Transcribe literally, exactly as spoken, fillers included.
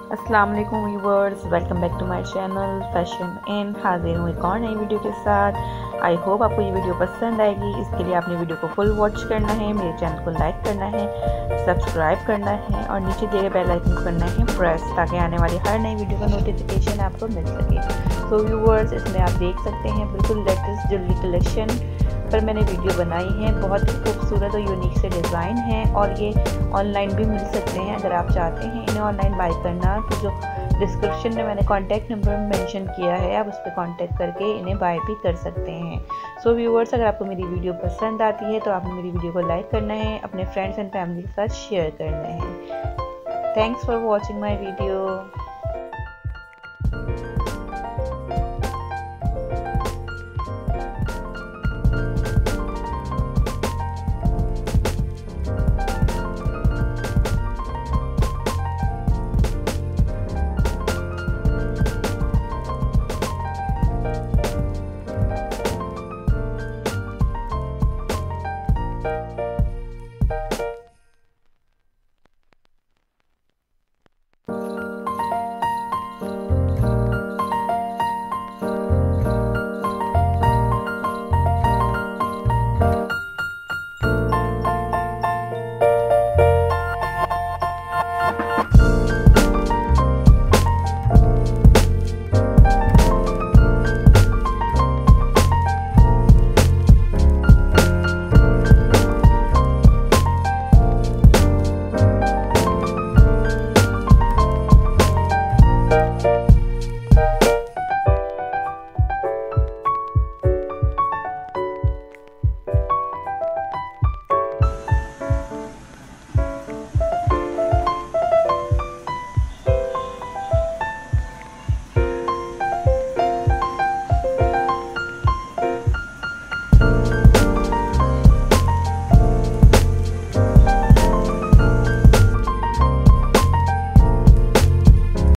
अस्सलाम वालेकुम viewers, welcome back to my channel fashion end. हाजिर हूँ एक और नई वीडियो के साथ। आई होप आपको ये वीडियो पसंद आएगी। इसके लिए आपने वीडियो को फुल वॉच करना है, मेरे चैनल को लाइक करना है, सब्सक्राइब करना है और नीचे दिए गए बेल आइकन को करना है प्रेस, ताकि आने वाली हर नई वीडियो का नोटिफिकेशन आपको मिल सके। तो व्यूवर्स, इसमें आप देख सकते हैं बिल्कुल लेटेस्ट ज्वेलरी कलेक्शन पर मैंने वीडियो बनाई है। बहुत ही खूबसूरत और यूनिक से डिज़ाइन है और ये ऑनलाइन भी मिल सकते हैं। अगर आप चाहते हैं इन्हें ऑनलाइन बाय करना तो जो डिस्क्रिप्शन में मैंने कॉन्टैक्ट नंबर मेंशन किया है, आप उस पर कॉन्टैक्ट करके इन्हें बाय भी कर सकते हैं। सो व्यूवर्स, अगर आपको मेरी वीडियो पसंद आती है तो आपने मेरी वीडियो को लाइक करना है, अपने फ्रेंड्स एंड फैमिली के साथ शेयर करना है। Thanks for watching my video.